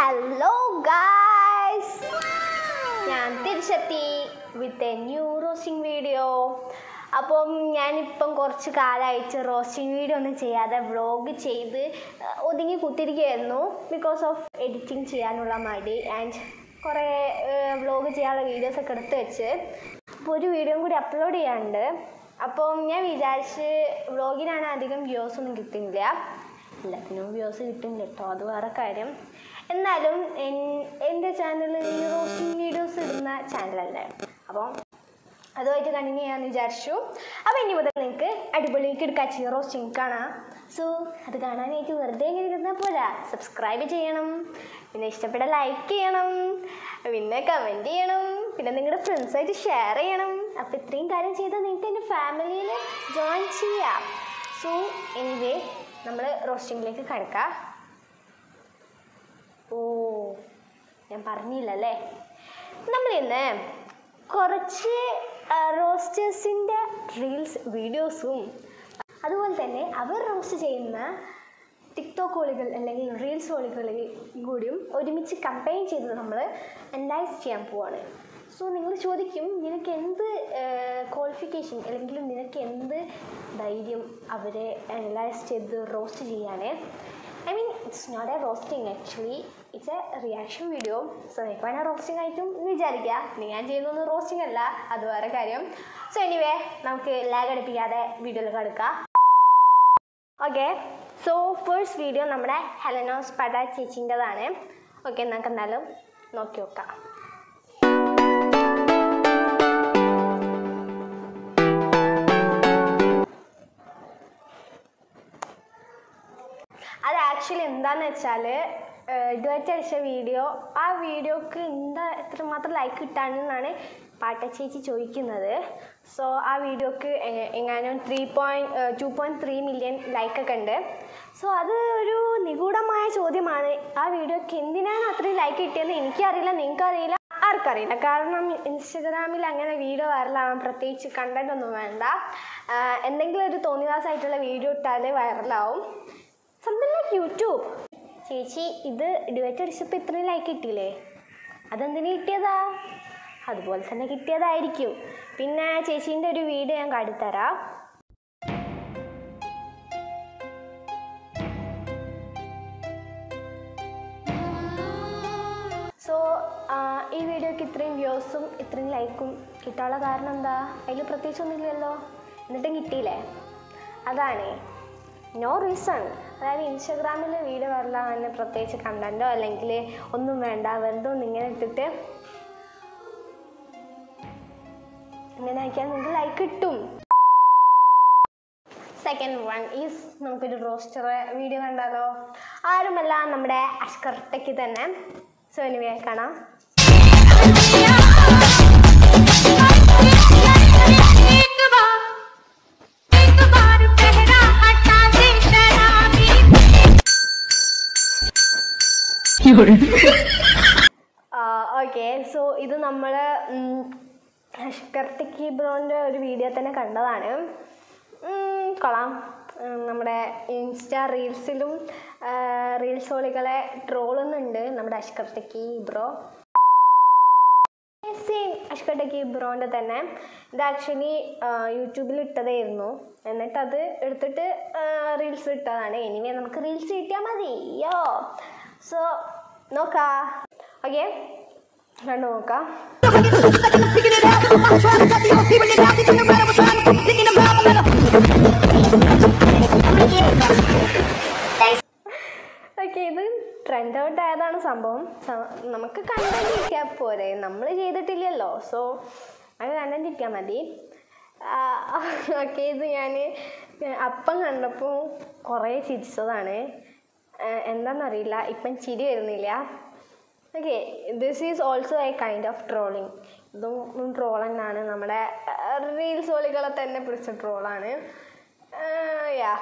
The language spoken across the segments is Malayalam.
Hello guys! ഞാൻ തിരിച്ചെത്തി with a new roasting video. അപ്പം ഞാനിപ്പം കുറച്ച് കാലമായിട്ട് റോസ്റ്റിംഗ് വീഡിയോ ഒന്നും ചെയ്യാതെ വ്ളോഗ് ചെയ്ത് ഒതുങ്ങി കുത്തിരിക്കുകയായിരുന്നു. ബിക്കോസ് ഓഫ് എഡിറ്റിംഗ് ചെയ്യാനുള്ള മടി ആൻഡ് കുറേ വ്ളോഗ് ചെയ്യാനുള്ള വീഡിയോസൊക്കെ എടുത്ത് വെച്ച് അപ്പോൾ ഒരു വീഡിയോ കൂടി അപ്ലോഡ് ചെയ്യാനുണ്ട്. അപ്പം ഞാൻ വിചാരിച്ച് വ്ളോഗിനാണ് അധികം വ്യൂസ് ഒന്നും കിട്ടുന്നില്ല, എല്ലാത്തിനും വ്യൂസ് കിട്ടുന്നില്ല കേട്ടോ, അത് വേറെ കാര്യം. എന്നാലും എൻ്റെ ചാനൽ ഈ റോസ്റ്റിംഗ് വീഡിയോസ് ഇടുന്ന ചാനലല്ലേ, അപ്പം അതുമായിട്ട് കണ്ടിന്യൂ ചെയ്യാമെന്ന് വിചാരിച്ചു. അപ്പോൾ ഇനി മുതൽ നിങ്ങൾക്ക് അടിപൊളി കിടക്കാച്ചി റോസ്റ്റിംഗ് കാണാം. സോ അത് കാണാനായിട്ട് വെറുതെ ഇങ്ങനെ ഇരുന്നാൽ പോരാ, സബ്സ്ക്രൈബ് ചെയ്യണം, പിന്നെ ഇഷ്ടപ്പെട്ട ലൈക്ക് ചെയ്യണം, പിന്നെ കമൻറ്റ് ചെയ്യണം, പിന്നെ നിങ്ങളുടെ ഫ്രണ്ട്സായിട്ട് ഷെയർ ചെയ്യണം. അപ്പോൾ ഇത്രയും കാര്യം ചെയ്താൽ നിങ്ങൾക്ക് എൻ്റെ ഫാമിലിയിൽ ജോയിൻ ചെയ്യാം. സോ എനിവേ നമ്മൾ റോസ്റ്റിങ്ങിലേക്ക് കിടക്കാം. ഓ ഞാൻ പറഞ്ഞില്ലല്ലേ, നമ്മളിന്ന് കുറച്ച് റോസ്റ്റേഴ്സിൻ്റെ റീൽസ് വീഡിയോസും അതുപോലെ തന്നെ അവർ റോസ്റ്റ് ചെയ്യുന്ന ടിക്ടോക്ക് വോളികൾ അല്ലെങ്കിൽ റീൽസ് വോളികൾ കൂടിയും ഒരുമിച്ച് കമ്പൈൻ ചെയ്ത് നമ്മൾ അനലൈസ് ചെയ്യാൻ പോവാണ്. സോ നിങ്ങൾ ചോദിക്കും, നിനക്ക് എന്ത് ക്വാളിഫിക്കേഷൻ അല്ലെങ്കിൽ നിനക്ക് എന്ത് ധൈര്യം അവരെ അനലൈസ് ചെയ്ത് റോസ്റ്റ് ചെയ്യാൻ? I mean it's not a roasting, actually it's a reaction video. So നിങ്ങൾക്ക് വേണേൽ റോസ്റ്റിംഗ് ആയിട്ടും വിചാരിക്കുക, ഞാൻ ചെയ്യുന്നൊന്നും റോസ്റ്റിംഗ് അല്ല, അത് വേറെ കാര്യം. സോ എനിവേ നമുക്ക് ലാഗ് അടിപ്പിക്കാതെ വീഡിയോയിലേക്ക് എടുക്കാം. ഓക്കെ, സോ ഫസ്റ്റ് വീഡിയോ നമ്മുടെ ഹെലനോസ് പട ചേച്ചിൻ്റെതാണ്. ഓക്കെ, നമുക്ക് എന്തായാലും നോക്കി നോക്കാം. അത് ആക്ച്വലി എന്താണെന്ന് വെച്ചാൽ ഇതുവരെ അടിച്ച വീഡിയോ, ആ വീഡിയോക്ക് എത്രമാത്രം ലൈക്ക് കിട്ടാനെന്നാണ് പാട്ടച്ചേച്ചി ചോദിക്കുന്നത്. സോ ആ വീഡിയോക്ക് എങ്ങാനും 2.3 മില്യൺ ലൈക്കൊക്കെ ഉണ്ട്. സോ അത് ഒരു നിഗൂഢമായ ചോദ്യമാണ്. ആ വീഡിയോക്ക് എന്തിനാണ് അത്രയും ലൈക്ക് കിട്ടിയെന്ന് എനിക്കറിയില്ല, നിങ്ങൾക്കറിയില്ല, ആർക്കറിയില്ല. കാരണം ഇൻസ്റ്റഗ്രാമിൽ അങ്ങനെ വീഡിയോ വൈറലാവാൻ പ്രത്യേകിച്ച് കണ്ടന്റ് ഒന്നും വേണ്ട. എന്തെങ്കിലും ഒരു തോന്നിവാസമായിട്ടുള്ള വീഡിയോ ഇട്ടാൽ വൈറലാവും, സംതിങ് ലൈക്ക് യൂട്യൂബ്. ചേച്ചി ഇത് ഡുവറ്റ് അടിച്ചപ്പോൾ ഇത്രയും ലൈക്ക് കിട്ടിയില്ലേ, അതെന്തിനു കിട്ടിയതാ? അതുപോലെ തന്നെ കിട്ടിയതായിരിക്കും. പിന്നെ ചേച്ചീൻ്റെ ഒരു വീഡിയോ ഞാൻ കാട്ടിത്തരാം. സോ ഈ വീഡിയോക്ക് ഇത്രയും വ്യൂസും ഇത്രയും ലൈക്കും കിട്ടാനുള്ള കാരണം എന്താ? അതിൽ പ്രത്യേകിച്ചൊന്നുമില്ലല്ലോ, എന്നിട്ടും കിട്ടിയില്ലേ? അതാണ് നോ റീസൺ. അതായത് ഇൻസ്റ്റഗ്രാമിൽ വീഡിയോ വരലാവാൻ പ്രത്യേകിച്ച് കണ്ടൻറ്റോ അല്ലെങ്കിൽ ഒന്നും വേണ്ട, വെറുതെ ഒന്ന് ഇങ്ങനെ ഇട്ടിട്ട് ഇങ്ങനെ ആക്കിയാൽ നിങ്ങൾക്ക് ലൈക്ക് കിട്ടും. സെക്കൻഡ് വൺ ഈസ് നമുക്കൊരു റോസ്റ്റർ വീഡിയോ കണ്ടാലോ? ആരുമല്ല, നമ്മുടെ അഷ്കർട്ടയ്ക്ക് തന്നെ. സോ എനിവേ കാണാം. ഓക്കെ, സോ ഇത് നമ്മൾ അഷ്കർട്ടിക്ക് ബ്രോൻ്റെ ഒരു വീഡിയോ തന്നെ കണ്ടതാണ്. കൊള്ളാം. നമ്മുടെ ഇൻസ്റ്റാ റീൽസിലും റീൽസ് ഹോളികളെ ട്രോളുന്നുണ്ട് നമ്മുടെ അഷ്കർട്ടിക്ക് ബ്രോ. സെയിം അഷ്കർട്ടിക്ക് ബ്രോൻ്റെ തന്നെ. ഇത് ആക്ച്വലി യൂട്യൂബിൽ ഇട്ടതായിരുന്നു, എന്നിട്ടത് എടുത്തിട്ട് റീൽസ് ഇട്ടതാണ്. എനിവേ നമുക്ക് റീൽസ് കിട്ടിയാൽ മതി യോ. സോ നോക്കാം. ഓക്കെ, കണ്ടു നോക്കാം. ഓക്കെ, ഇത് ട്രെൻഡ് ഔട്ട് ആയതാണ് സംഭവം. നമുക്ക് കണ്ടന്റ് കിട്ടിയാൽ പോരെ, നമ്മൾ ചെയ്തിട്ടില്ലല്ലോ. സോ അത് കണ്ടന്റ് കിട്ടിയാൽ മതി. ഓക്കെ, ഇത് ഞാൻ അപ്പം കണ്ടപ്പോൾ കുറേ ചിരിച്ചതാണ്. എന്താണെന്നറിയില്ല, ഇപ്പം ചിരി വരുന്നില്ല. Okay, this is also a kind of trolling. ഇതും ട്രോൾ തന്നെയാണ്, നമ്മുടെ റീൽസ് ഹോളികളെ തന്നെ പിടിച്ച ട്രോളാണ്. യാ,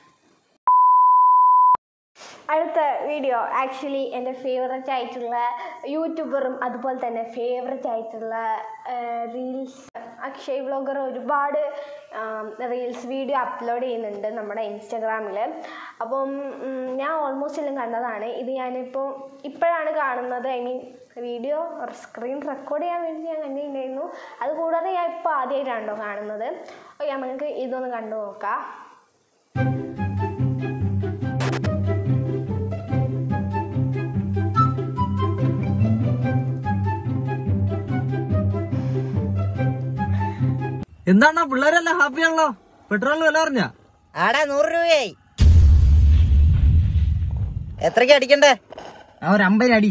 അടുത്ത വീഡിയോ ആക്ച്വലി എൻ്റെ ഫേവററ്റ് ആയിട്ടുള്ള യൂട്യൂബറും അതുപോലെ തന്നെ ഫേവററ്റ് ആയിട്ടുള്ള റീൽസ് അക്ഷയ് വ്ളോഗർ ഒരുപാട് റീൽസ് വീഡിയോ അപ്ലോഡ് ചെയ്യുന്നുണ്ട് നമ്മുടെ ഇൻസ്റ്റഗ്രാമിൽ. അപ്പം ഞാൻ ഓൾമോസ്റ്റ് എല്ലാം കണ്ടതാണ്. ഇത് ഞാനിപ്പോൾ ഇപ്പോഴാണ് കാണുന്നത്. I mean video screen record ചെയ്യാൻ വേണ്ടി ഞാൻ കണ്ടിട്ടുണ്ടായിരുന്നു. അതുകൂടാതെ ഞാൻ ഇപ്പോൾ ആദ്യമായിട്ടാണല്ലോ കാണുന്നത്. ഓക്കെ, നമുക്ക് ഇതൊന്ന് കണ്ടു നോക്കാം. എന്താണ് പിള്ളേരെല്ലാം ഹാപ്പിയാണല്ലോ? പെട്രോളിന് വില അറിഞ്ഞ? ആടാ 100 രൂപയായി. എത്രയ്ക്ക് അടിക്കണ്ടേ? ഒരു 50 അടി.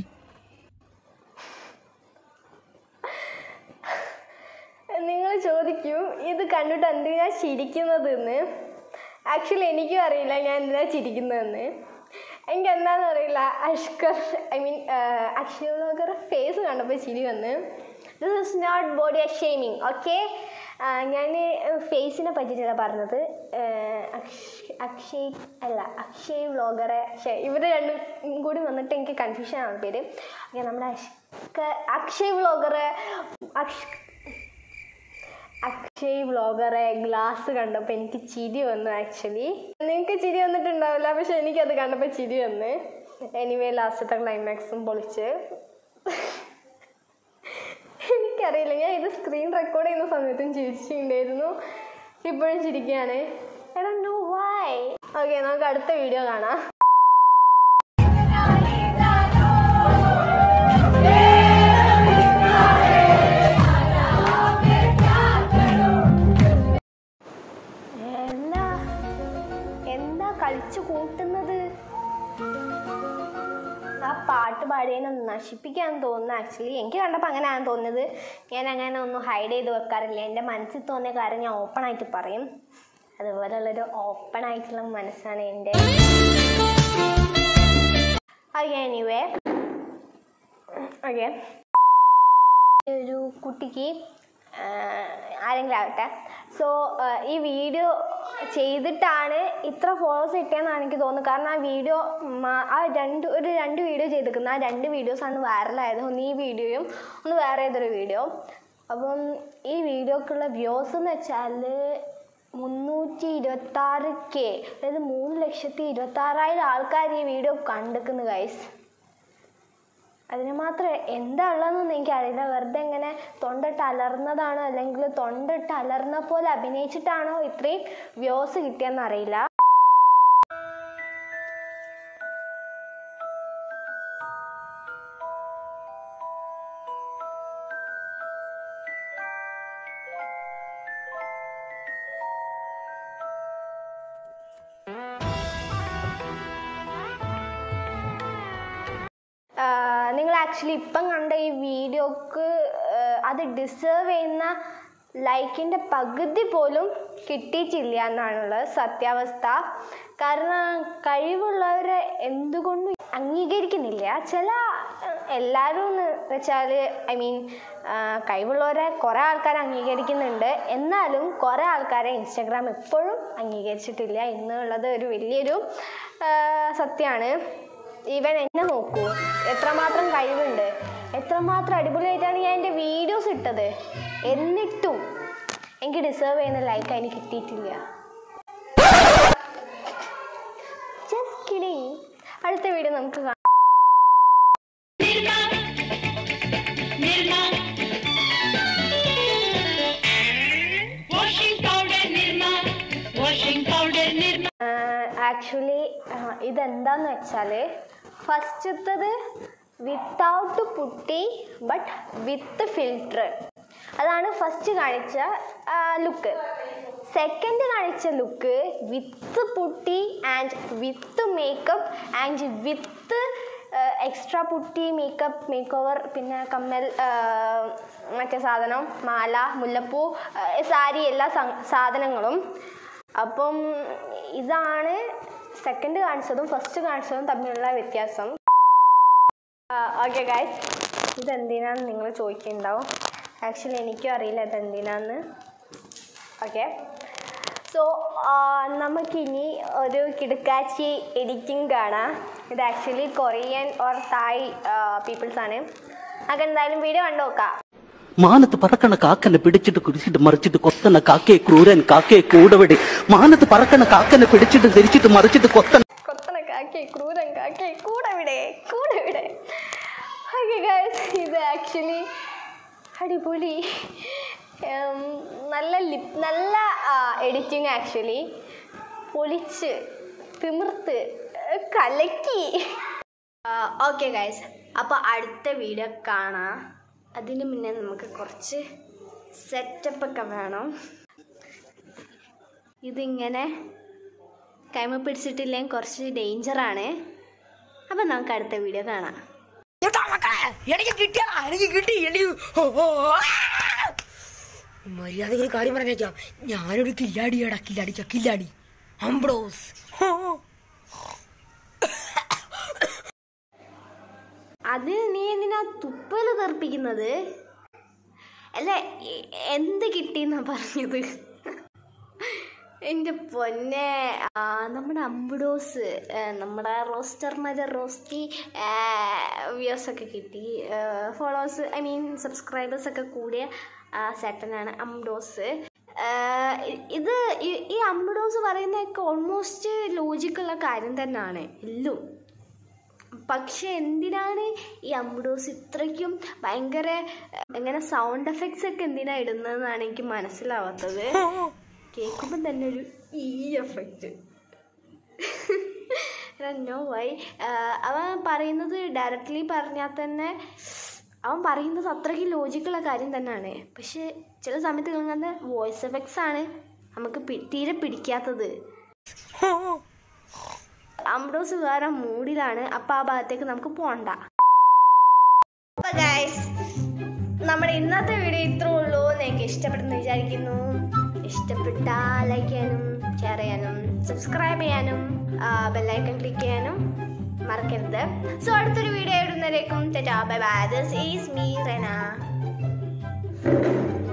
നിങ്ങൾ ചോദിക്കും ഇത് കണ്ടിട്ട് എന്തിനാ ചിരിക്കുന്നതെന്ന്. ആക്ച്വലി എനിക്കും അറിയില്ല ഞാൻ എന്തിനാ ചിരിക്കുന്നതെന്ന്. എനിക്ക് എന്താണെന്ന് അറിയില്ല. അക്ഷയ് വ്ളോഗറുടെ ഫേസ് കണ്ടപ്പോൾ ചിരി വന്ന്. This is not body shaming, okay? ഞാൻ ഫേസിനെ പറ്റിയിട്ടല്ല പറഞ്ഞത്. അക്ഷയ് വ്ളോഗറെ ഇവർ രണ്ടും കൂടി വന്നിട്ട് എനിക്ക് കൺഫ്യൂഷൻ ആണ് പേര്. ഓക്കെ, നമ്മുടെ അക്ഷയ് വ്ളോഗറെ ഗ്ലാസ് കണ്ടപ്പോൾ എനിക്ക് ചിരി വന്നു. ആക്ച്വലി നിങ്ങൾക്ക് ചിരി വന്നിട്ടുണ്ടാവില്ല, പക്ഷെ എനിക്കത് കണ്ടപ്പോൾ ചിരി വന്ന്. എനിവേ ലാസ്റ്റത്തെ ക്ലൈമാക്സും പൊളിച്ച്. എനിക്കറിയില്ല, ഞാൻ ഇത് സ്ക്രീൻ റെക്കോർഡ് ചെയ്യുന്ന സമയത്തും ചിരിച്ചിട്ടുണ്ടായിരുന്നു, ഇപ്പോഴും ചിരിക്കുകയാണ്. I don't know why. Okay, നമുക്ക് അടുത്ത വീഡിയോ കാണാം. എന്താ കളിച്ചു കൂട്ടുന്നത്? ആ പാട്ട് പാടിയതിനെ നശിപ്പിക്കാൻ തോന്നുന്നു. ആക്ച്വലി എനിക്ക് കണ്ടപ്പോൾ അങ്ങനെയാണ് തോന്നുന്നത്. ഞാൻ അങ്ങനെ ഒന്നും ഹൈഡ് ചെയ്ത് വെക്കാറില്ല. എൻ്റെ മനസ്സിൽ തോന്നിയ കാര്യം ഞാൻ ഓപ്പണായിട്ട് പറയും. അതുപോലുള്ളൊരു ഓപ്പണായിട്ടുള്ള മനസ്സാണ് എൻ്റെ. എനിവേ ഓക്കെ, ഒരു കുട്ടിക്ക് ആരെങ്കിലും ആകട്ടെ, സോ ഈ വീഡിയോ ചെയ്തിട്ടാണ് ഇത്ര ഫോളോവേഴ്സ് കിട്ടിയെന്നാണ് എനിക്ക് തോന്നുന്നത്. കാരണം ആ വീഡിയോ രണ്ട് വീഡിയോ ചെയ്തിരിക്കുന്നത്. ആ 2 വീഡിയോസാണ് വൈറലായത്. ഒന്ന് ഈ വീഡിയോയും ഒന്ന് വേറെ ഏതൊരു വീഡിയോ. അപ്പം ഈ വീഡിയോക്കുള്ള വ്യൂസ് എന്ന് വെച്ചാൽ 326K, അതായത് 3,26,000 ആൾക്കാർ ഈ വീഡിയോ കണ്ടിരിക്കുന്നു ഗൈസ്. അതിന് മാത്രം എന്താ ഉള്ളതെന്നൊന്നും എനിക്കറിയില്ല. വെറുതെ ഇങ്ങനെ തൊണ്ടിട്ട് അലർന്നതാണോ അല്ലെങ്കിൽ തൊണ്ടിട്ട് അലർന്ന പോലെ അഭിനയിച്ചിട്ടാണോ ഇത്രയും വ്യൂസ് കിട്ടിയെന്നറിയില്ല. നിങ്ങൾ ആക്ച്വലി ഇപ്പം കണ്ട ഈ വീഡിയോക്ക് അത് ഡിസേർവ് ചെയ്യുന്ന ലൈക്കിൻ്റെ പകുതി പോലും കിട്ടിയിട്ടില്ല എന്നാണുള്ളത് സത്യാവസ്ഥ. കാരണം കഴിവുള്ളവരെ എന്തുകൊണ്ടും അംഗീകരിക്കുന്നില്ല. എല്ലാവരും എന്ന് വെച്ചാൽ കഴിവുള്ളവരെ കുറേ ആൾക്കാർ അംഗീകരിക്കുന്നുണ്ട്, എന്നാലും കുറേ ആൾക്കാരെ ഇൻസ്റ്റാഗ്രാം എപ്പോഴും അംഗീകരിച്ചിട്ടില്ല എന്നുള്ളത് ഒരു വലിയൊരു സത്യമാണ്. ഈവൻ എന്നെ നോക്കൂ, എത്രമാത്രം കഴിവുണ്ട്, എത്രമാത്രം അടിപൊളിയായിട്ടാണ് ഞാൻ എൻ്റെ വീഡിയോസ് ഇട്ടത്. എന്നിട്ടും എനിക്ക് ഡിസേർവ് ചെയ്യുന്ന ലൈക്ക് അതിന് കിട്ടിയിട്ടില്ല. Just kidding. അടുത്ത വീഡിയോ നമുക്ക് കാണാം. ആക്ച്വലി ഇതെന്താന്ന് വെച്ചാൽ ഫസ്റ്റത്തത് without putty but with filter. അതാണ് ഫസ്റ്റ് കാണിച്ച ലുക്ക്. സെക്കൻഡ് കാണിച്ച look with putty and with makeup and with extra putty make over, പിന്നെ കമ്മൽ, മറ്റേ സാധനം, മാല, മുല്ലപ്പൂ, സാരി, എല്ലാ സാധനങ്ങളും. അപ്പം ഇതാണ് സെക്കൻഡ് കാണിച്ചതും ഫസ്റ്റ് കാണിച്ചതും തമ്മിലുള്ള വ്യത്യാസം. ഓക്കെ ഗൈസ്, ഇതെന്തിനാന്ന് നിങ്ങൾ ചോദിക്കുന്നുണ്ടാവും. ആക്ച്വലി എനിക്കും അറിയില്ല ഇതെന്തിനാന്ന്. ഓക്കെ, സോ നമുക്കിനി ഒരു കിടുക്കാച്ചി എഡിറ്റിംഗ് കാണാം. ഇത് ആക്ച്വലി കൊറിയൻ ഓർ തായ് പീപ്പിൾസാണ്. നമുക്ക് എന്തായാലും വീഡിയോ കണ്ടു നോക്കാം. മാനത്ത് പറക്കണ കാക്കനെ പിടിച്ചിട്ട് കുടിച്ചിട്ട് മറിച്ചിട്ട് കൊത്തണ കാക്കയെ ക്രൂരൻ കാക്കയെ കൂടവിടെ. മാനത്ത് പറക്കണ കാക്കനെ പിടിച്ചിട്ട് തിരിച്ചിട്ട് മറിച്ചിട്ട് കൊത്തണ കാക്കേ ക്രൂരൻ കാക്കേ കൂടെ വിടെ. ഓക്കെ ഗൈസ്, ഇത് ആക്ച്വലി അടിപൊളി, നല്ല എഡിറ്റിങ്, ആക്ച്വലി പൊളിച്ച് തിമിർത്ത് കലക്കി. ഓക്കെ ഗൈസ്, അപ്പോൾ അടുത്ത വീഡിയോ കാണാം. അതിന് മുന്നേ നമുക്ക് കുറച്ച് സെറ്റപ്പൊക്കെ വേണം. ഇതിങ്ങനെ കൈമ പിടിച്ചിട്ടില്ലെങ്കിൽ കുറച്ച് ഡേഞ്ചറാണ്. അപ്പം നമുക്ക് അടുത്ത വീഡിയോ കാണാം. മര്യാദ ഒരു കാര്യം പറഞ്ഞേക്കാം, ഞാനൊരു കില്ലാടിയാടാ, കില്ലാടി അംബ്രോസ്. അത് നീ എന്തിനാ തുപ്പല് തെറിപ്പിക്കുന്നത്? അല്ല, എന്ത് കിട്ടിയെന്നാ പറഞ്ഞത്? എൻ്റെ പൊന്നെ, നമ്മുടെ അംബുഡോസ്, നമ്മുടെ റോസ്റ്റി വ്യൂസൊക്കെ കിട്ടി, ഫോളോവേഴ്സ്, ഐ മീൻ സബ്സ്ക്രൈബേഴ്സൊക്കെ കൂടിയ സെറ്റനാണ് അംബുഡോസ്. ഈ അംബുഡോസ് പറയുന്നതൊക്കെ ഓൾമോസ്റ്റ് ലോജിക്കുള്ള കാര്യം തന്നെയാണ് എല്ലാം. പക്ഷെ എന്തിനാണ് ഈ അംബുഡോസ് ഇത്രയ്ക്കും ഭയങ്കര ഇങ്ങനെ സൗണ്ട് എഫക്ട്സ് ഒക്കെ എന്തിനാണ് ഇടുന്നതെന്നാണ് എനിക്ക് മനസ്സിലാവാത്തത്. കേൾക്കുമ്പം തന്നെ ഒരു ഈ എഫക്റ്റ് നോ വൈ. അവൻ പറയുന്നത് ഡയറക്റ്റ്ലി പറഞ്ഞാൽ തന്നെ അവൻ പറയുന്നത് അത്രയ്ക്ക് ലോജിക്കുള്ള കാര്യം തന്നെയാണ്. പക്ഷെ ചില സമയത്ത് ഇങ്ങനെ വോയിസ് എഫക്ട്സ് ആണ് നമുക്ക് തീരെ പിടിക്കാത്തത്. അംബുഡോസ് വേറെ മൂഡിലാണ്. അപ്പം ആ ഭാഗത്തേക്ക് നമുക്ക് പോകണ്ട. അപ്പോൾ ഗൈസ്, നമ്മുടെ ഇന്നത്തെ വീഡിയോ ഇത്രേ ഉള്ളൂ. നിങ്ങൾക്ക് ഇഷ്ടപ്പെടുന്നു വിചാരിക്കുന്നു. ഇഷ്ടപ്പെട്ടാൽ ലൈക്ക് ചെയ്യാനും ഷെയർ ചെയ്യാനും സബ്സ്ക്രൈബ് ചെയ്യാനും ബെല്ലൈക്കൺ ക്ലിക്ക് ചെയ്യാനും മറക്കരുത്. സോ അടുത്തൊരു വീഡിയോ ഇടുന്നവരേക്കും bye bye. This is me Rena.